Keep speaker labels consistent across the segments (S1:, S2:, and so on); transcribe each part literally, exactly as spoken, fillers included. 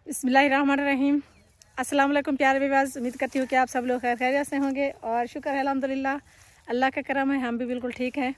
S1: बिस्मिल्लाहिर्रहमानिर्रहीम। अस्सलाम वालेकुम प्यारे व्यूअर्स, उम्मीद करती हूँ कि आप सब लोग खैर खैरियत से होंगे और शुक्र है अल्हम्दुलिल्लाह, अल्लाह का करम है, हम भी बिल्कुल ठीक हैं।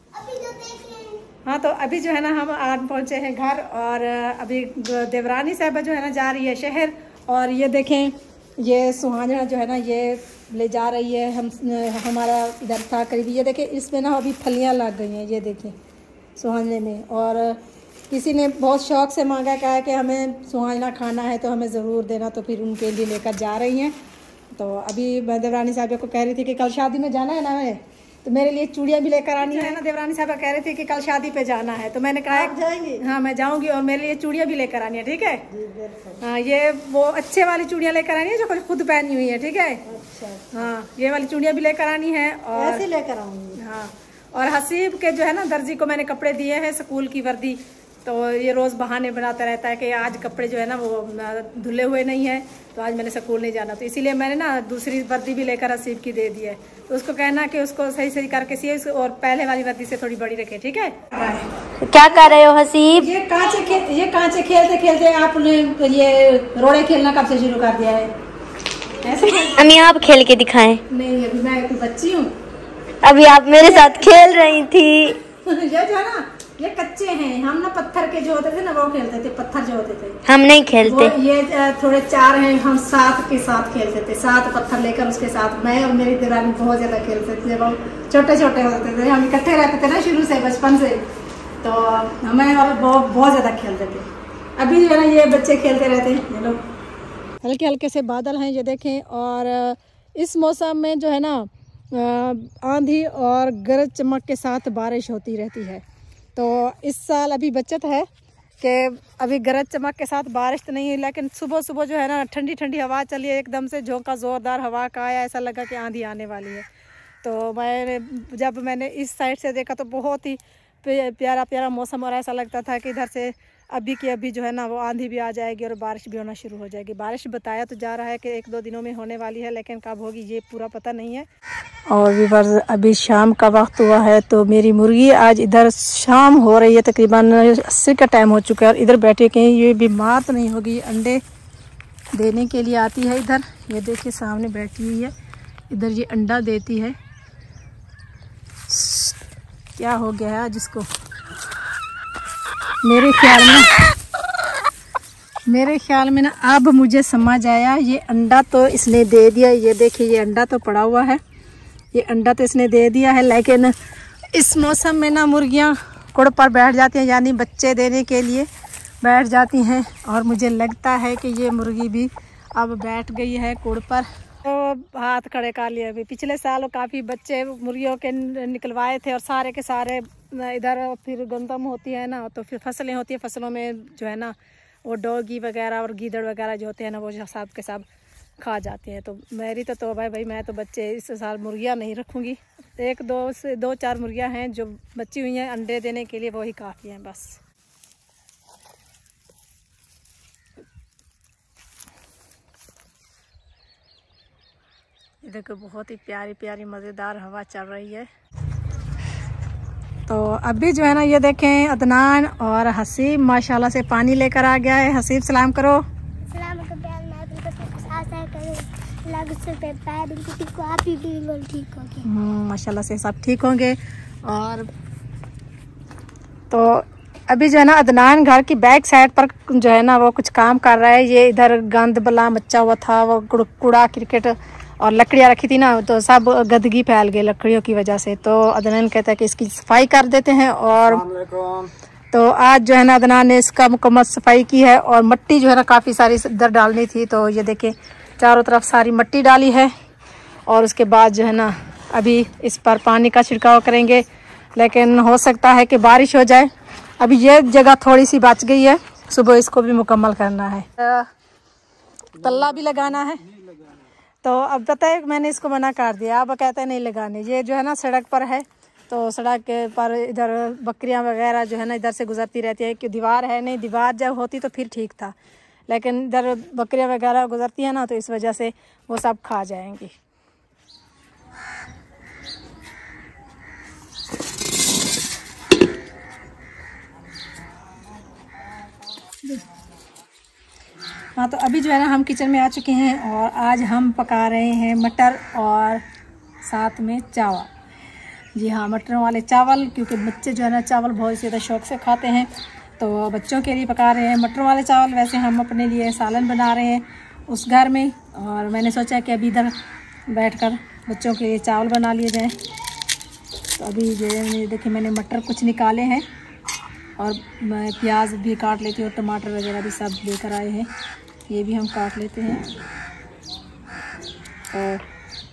S1: हाँ, तो अभी जो है ना हम आज पहुँचे हैं घर और अभी देवरानी साहिबा जो है ना जा रही है शहर। और ये देखें, ये सुहाना जो है ना ये ले जा रही है। हम हमारा इधर था करीब, ये देखें इसमें ना अभी फलियाँ लग गई हैं, ये देखें सुहाने में। और किसी ने बहुत शौक़ से मांगा, कहा कि हमें सुहाना खाना है तो हमें ज़रूर देना, तो फिर उनके लिए लेकर जा रही हैं। तो अभी मैं देवरानी साहिबा को कह रही थी कि कल शादी में जाना है ना हमें, तो मेरे लिए चूड़ियाँ भी लेकर आनी है ना। देवरानी साहिबा कह रही थी कि कल शादी पे जाना है, तो मैंने कहा जाएंगी। हाँ, मैं जाऊँगी और मेरे लिए चूड़ियाँ भी लेकर आनी है, ठीक है। हाँ, ये वो अच्छे वाली चूड़ियाँ लेकर आनी है जो खुद पहनी हुई है, ठीक है। अच्छा। हाँ, ये वाली चूड़ियाँ भी लेकर आनी है और ऐसे लेकर आऊँगी। हाँ, और हसीब के जो है ना दर्जी को मैंने कपड़े दिए हैं स्कूल की वर्दी, तो ये रोज़ बहाने बनाता रहता है कि आज कपड़े जो है ना वो धुले हुए नहीं है, तो आज मैंने स्कूल नहीं जाना, तो इसीलिए मैंने ना दूसरी वर्दी भी लेकर हसीब की दे दी है। तो उसको कहना कि उसको सही सही करके सिए और पहले वाली वर्दी से थोड़ी बड़ी रखे, ठीक है।
S2: क्या कर रहे हो हसीब?
S1: ये कांचे खे, ये कांचे खेलते खेलते आपने ये रोड़े खेलना कब से शुरू कर दिया है? ऐसे
S2: अम्मी आप खेल के दिखाएं।
S1: नहीं, अभी मैं कोई बच्ची हूँ।
S2: अभी आप मेरे साथ खेल रही थी।
S1: ये जो है ना ये कच्चे हैं, हम ना पत्थर के जो होते थे ना वो खेलते थे, पत्थर जो होते थे
S2: हम नहीं खेलते।
S1: ये थोड़े चार हैं, हम सात के साथ खेलते थे, सात पत्थर लेकर उसके साथ मैं और मेरी देवरानी बहुत ज्यादा खेलते थे। जब हम छोटे छोटे होते थे, हम इकट्ठे रहते थे ना शुरू से, बचपन से, तो हमें और बहुत बहुत ज्यादा खेलते थे। अभी जो है ना ये बच्चे खेलते रहते हैं। ये लोग हल्के हल्के से बादल हैं, ये देखें। और इस मौसम में जो है ना आंधी और गरज चमक के साथ बारिश होती रहती है। तो इस साल अभी बचत है कि अभी गरज चमक के साथ बारिश तो नहीं है, लेकिन सुबह सुबह जो है ना ठंडी ठंडी हवा चली है, एकदम से झोंका ज़ोरदार हवा का आया, ऐसा लगा कि आंधी आने वाली है। तो मैंने जब मैंने इस साइड से देखा तो बहुत ही प्यारा प्यारा मौसम, और ऐसा लगता था कि इधर से अभी की अभी जो है ना वो आंधी भी आ जाएगी और बारिश भी होना शुरू हो जाएगी। बारिश बताया तो जा रहा है कि एक दो दिनों में होने वाली है, लेकिन कब होगी ये पूरा पता नहीं है। और व्यूअर्स अभी शाम का वक्त हुआ है, तो मेरी मुर्गी आज इधर शाम हो रही है, तकरीबन अस्सी का टाइम हो चुका है, और इधर बैठे कहीं ये बीमार तो नहीं होगी। अंडे देने के लिए आती है इधर, ये देखिए सामने बैठी हुई है, इधर ये अंडा देती है। क्या हो गया है आज इसको? मेरे ख्याल में मेरे ख्याल में ना अब मुझे समझ आया, ये अंडा तो इसने दे दिया। ये देखिए ये अंडा तो पड़ा हुआ है, ये अंडा तो इसने दे दिया है, लेकिन इस मौसम में ना मुर्गियां कुड़ पर बैठ जाती हैं, यानी बच्चे देने के लिए बैठ जाती हैं। और मुझे लगता है कि ये मुर्गी भी अब बैठ गई है कुड़ पर। तो हाथ खड़े कर लिए। अभी पिछले साल काफ़ी बच्चे मुर्गियों के निकलवाए थे, और सारे के सारे इधर फिर गंदम होती है ना, तो फिर फसलें होती है, फसलों में जो है ना वो डॉगी वगैरह और गीदड़ वगैरह जो होते हैं ना वो सब के सब खा जाते हैं। तो मेरी तो तौबा है भाई, मैं तो बच्चे इस साल मुर्गियाँ नहीं रखूँगी। एक दो से दो चार मुर्गियाँ हैं जो बची हुई हैं अंडे देने के लिए, वही काफ़ी हैं बस। देखो बहुत ही प्यारी प्यारी मज़ेदार हवा चल रही है। तो अभी जो है ना ये देखें अदनान और हसीब माशाल्लाह से पानी लेकर आ गया है। हसीब सलाम करो। माशाल्लाह से सब ठीक होंगे। और तो अभी जो है ना अदनान घर की बैक साइड पर जो है ना वो कुछ काम कर रहा है। ये इधर गंद बला मचा हुआ था, वो कूड़ा क्रिकेट और लकड़ियाँ रखी थी ना, तो सब गंदगी फैल गई लकड़ियों की वजह से। तो अदनान कहता है कि इसकी सफाई कर देते हैं। और तो आज जो है ना अदनान ने इसका मुकम्मल सफाई की है, और मिट्टी जो है ना काफ़ी सारी इधर डालनी थी, तो ये देखें चारों तरफ सारी मिट्टी डाली है। और उसके बाद जो है ना अभी इस पर पानी का छिड़काव करेंगे, लेकिन हो सकता है कि बारिश हो जाए। अभी ये जगह थोड़ी सी बच गई है, सुबह इसको भी मुकम्मल करना है, तल्ला भी लगाना है। तो अब पता है मैंने इसको मना कर दिया, अब कहते हैं नहीं लगाने। ये जो है ना सड़क पर है, तो सड़क के पर इधर बकरियां वगैरह जो है ना इधर से गुजरती रहती है, कि दीवार है नहीं, दीवार जब होती तो फिर ठीक था, लेकिन इधर बकरियां वगैरह गुजरती हैं ना, तो इस वजह से वो सब खा जाएंगी। हाँ तो अभी जो है ना हम किचन में आ चुके हैं और आज हम पका रहे हैं मटर और साथ में चावल। जी हाँ, मटरों वाले चावल, क्योंकि बच्चे जो है ना चावल बहुत ज़्यादा शौक से खाते हैं, तो बच्चों के लिए पका रहे हैं मटरों वाले चावल। वैसे हम अपने लिए सालन बना रहे हैं उस घर में, और मैंने सोचा कि अभी इधर बैठकर बच्चों के लिए चावल बना लिए जाएँ। तो अभी जो है देखिए मैंने मटर कुछ निकाले हैं और मैं प्याज भी काट लेती हूँ, टमाटर वगैरह भी सब लेकर आए हैं, ये भी हम काट लेते हैं। और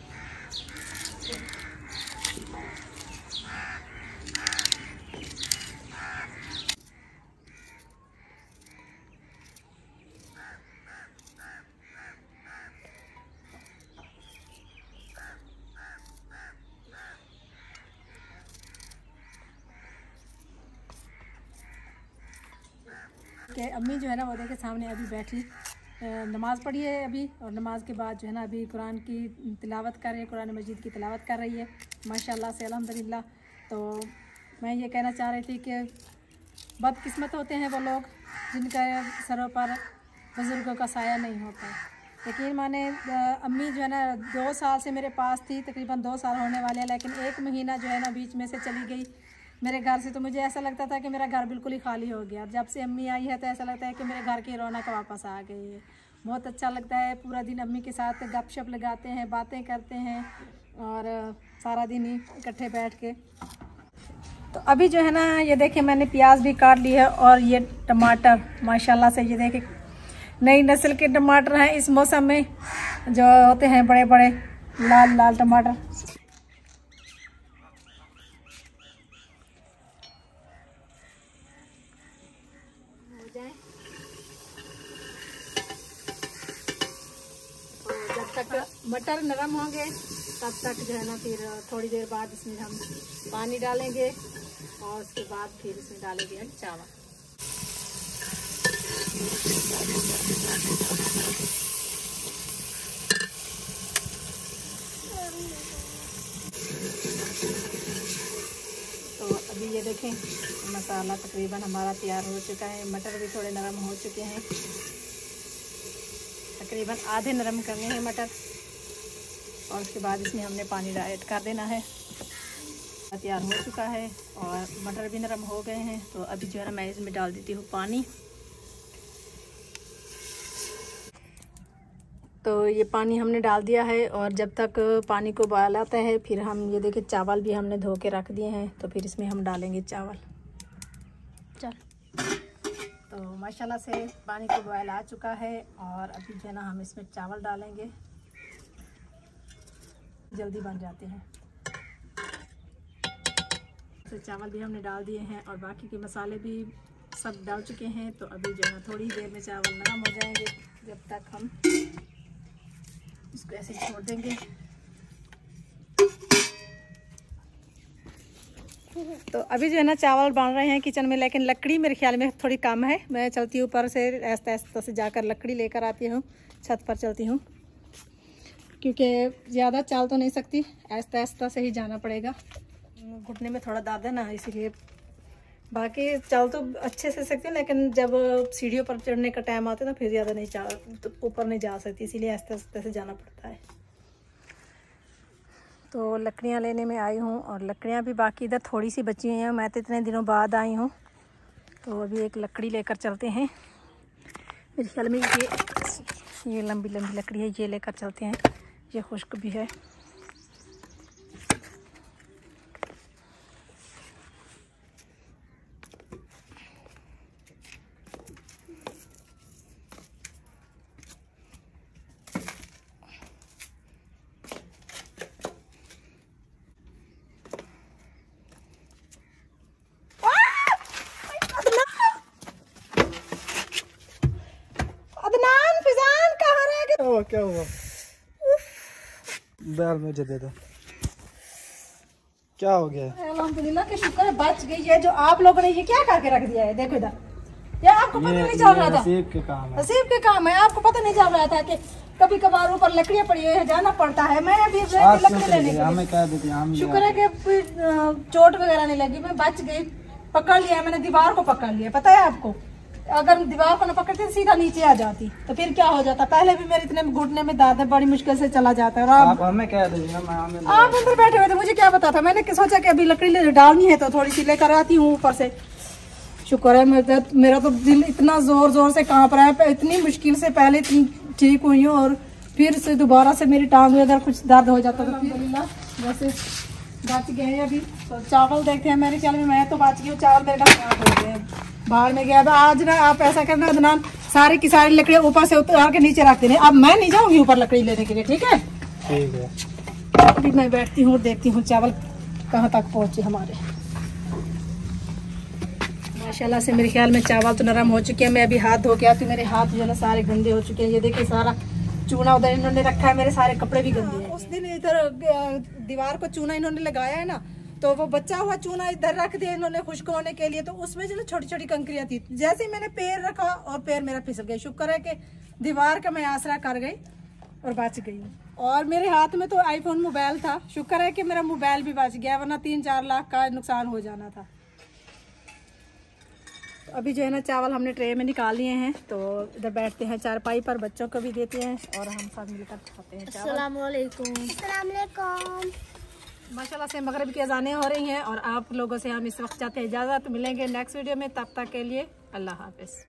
S1: कि अम्मी जो है ना वो देखे सामने अभी बैठी नमाज़ पढ़ी है अभी, और नमाज के बाद जो है ना अभी कुरान की तिलावत कर रही है, कुरान मजीद की तिलावत कर रही है माशाल्लाह से, अल्हम्दुलिल्लाह। तो मैं ये कहना चाह रही थी कि बदकिस्मत होते हैं वो लोग जिनका सरों पर बुज़ुर्गों का साया नहीं होता। यकीन माने अम्मी जो है ना दो साल से मेरे पास थी, तकरीबन दो साल होने वाले हैं, लेकिन एक महीना जो है ना बीच में से चली गई मेरे घर से, तो मुझे ऐसा लगता था कि मेरा घर बिल्कुल ही खाली हो गया। जब से अम्मी आई है तो ऐसा लगता है कि मेरे घर की रौनक वापस आ गई है। बहुत अच्छा लगता है, पूरा दिन अम्मी के साथ गपशप लगाते हैं, बातें करते हैं, और सारा दिन ही इकट्ठे बैठ के। तो अभी जो है ना ये देखिए मैंने प्याज भी काट ली है, और ये टमाटर माशाल्लाह से ये देखिए नई नस्ल के टमाटर हैं इस मौसम में, जो होते हैं बड़े बड़े लाल लाल टमाटर। जब तक मटर नरम होंगे तब तक जो है ना फिर थोड़ी देर बाद इसमें हम पानी डालेंगे, और उसके बाद फिर इसमें डालेंगे हम चावल। तो अभी ये देखें मसाला तकरीबन हमारा तैयार हो चुका है, मटर भी थोड़े नरम हो चुके हैं, तकरीबन आधे नरम करने हैं मटर, और उसके बाद इसमें हमने पानी ऐड कर देना है। तैयार हो चुका है और मटर भी नरम हो गए हैं, तो अभी जो है ना मैं इसमें डाल देती हूँ पानी। तो ये पानी हमने डाल दिया है, और जब तक पानी को उबाल आता है फिर हम ये देखिए चावल भी हमने धो के रख दिए हैं, तो फिर इसमें हम डालेंगे चावल। चल तो माशाल्लाह से पानी को बॉयल आ चुका है, और अभी जो है ना हम इसमें चावल डालेंगे, जल्दी बन जाते हैं। तो चावल भी हमने डाल दिए हैं और बाकी के मसाले भी सब डाल चुके हैं। तो अभी जो है थोड़ी देर में चावल नरम हो जाएंगे, जब तक हम इसको ऐसे छोड़ देंगे। तो अभी जो है ना चावल बन रहे हैं किचन में, लेकिन लकड़ी मेरे ख्याल में थोड़ी कम है। मैं चलती हूँ ऊपर से ऐसा ऐसा से जाकर लकड़ी लेकर आती हूँ, छत पर चलती हूँ, क्योंकि ज़्यादा चल तो नहीं सकती, ऐसा ऐसा से ही जाना पड़ेगा, घुटने में थोड़ा दर्द है ना, इसीलिए। बाकी चल तो अच्छे से सकती हूँ, लेकिन जब सीढ़ियों पर चढ़ने का टाइम आता है ना फिर ज़्यादा नहीं जा तो ऊपर नहीं जा सकती, इसीलिए ऐसा ऐसा से जाना पड़ता है। तो लकड़ियाँ लेने में आई हूँ, और लकड़ियाँ भी बाकी इधर थोड़ी सी बची हुई हैं, मैं तो इतने दिनों बाद आई हूँ। तो अभी एक लकड़ी लेकर चलते हैं, मेरे ख्याल में ये ये लंबी लंबी लकड़ी है, ये लेकर चलते हैं, ये खुश्क भी है।
S3: हुआ क्या हुआ? बैल मुझे दे दो। क्या हो गया?
S1: अल्हम्दुलिल्लाह के शुक्र है बच गई है। जो आप लोगों ने ये क्या करके रख दिया है, देखो इधर, ये आपको पता नहीं चल रहा था।
S3: नसीब के काम है,
S1: नसीब के काम है, आपको पता नहीं चल रहा था कि कभी कभार ऊपर लकड़ियां पड़ी हुई है, जाना पड़ता है। मैं अभी लकड़ी लेने
S3: हमें क्या देती हम
S1: शुक्र है कि चोट वगैरह नहीं लगी, मैं बच गई। पकड़ लिया मैंने, दीवार को पकड़ लिया, पता है आपको। अगर दीवार को न पकड़ती सीधा नीचे आ जाती, तो फिर क्या हो जाता। पहले भी मेरे इतने घुटने में दर्द है, बड़ी मुश्किल से चला जाता है। और
S3: आप हमें कह दीजिए,
S1: आप अंदर बैठे हुए थे, मुझे क्या पता था। मैंने सोचा कि अभी लकड़ी डालनी है तो थोड़ी सी लेकर आती हूँ ऊपर से। शुक्र है मेरा मेरा तो दिल इतना जोर जोर से कांप रहा है। इतनी मुश्किल से पहले इतनी ठीक हुई हूँ और फिर से दोबारा से मेरी टांग में अगर कुछ दर्द हो जाता तो फिर वैसे बच गए हैं। अभी तो चावल देखते हैं मेरे ख्याल में, मैं तो बच गई हूँ। चावल मेरे का खराब हो गए, बाहर में गया। आज ना आप ऐसा करना अदनान, सारी की सारी लकड़ियाँ ऊपर से उतार के नीचे रख देने। अब मैं नहीं जाऊंगी ऊपर लकड़ी लेने के लिए, ठीक है?
S3: ठीक है।
S1: अभी मैं बैठती हूँ, देखती हूँ चावल कहाँ तक पहुँचे हमारे। माशाल्लाह से मेरे ख्याल में चावल तो नरम हो चुके हैं। मैं अभी हाथ धो के आती हूँ, मेरे हाथ जो है ना सारे गंदे हो चुके हैं। ये देखिए सारा चूना उधर इन्होंने रखा है, मेरे सारे कपड़े भी गंदे हैं। उस दिन इधर दीवार को चूना इन्होंने लगाया है ना, तो वो बचा हुआ चूना इधर रख दिया इन्होंने खुश्क होने के लिए। तो उसमें जो छोटी छोटी कंकरियां थी, जैसे ही मैंने पैर रखा और पैर मेरा फिसल गया। शुक्र है कि दीवार का मैं आसरा कर गई और बच गई। और मेरे हाथ में तो आईफोन मोबाइल था, शुक्र है कि मेरा मोबाइल भी बच गया, वरना तीन चार लाख का नुकसान हो जाना था। अभी जो है ना चावल हमने ट्रे में निकाल लिए हैं, तो इधर बैठते हैं चारपाई पर, बच्चों को भी देते हैं और हम सब मिलकर खाते हैं चावल। अस्सलाम वालेकुम।
S2: अस्सलाम वालेकुम।
S1: माशाल्लाह से मगरिब की अज़ानें हो रही हैं और आप लोगों से हम इस वक्त चाहते हैं इजाज़त। मिलेंगे नेक्स्ट वीडियो में, तब तक के लिए अल्लाह हाफिज़।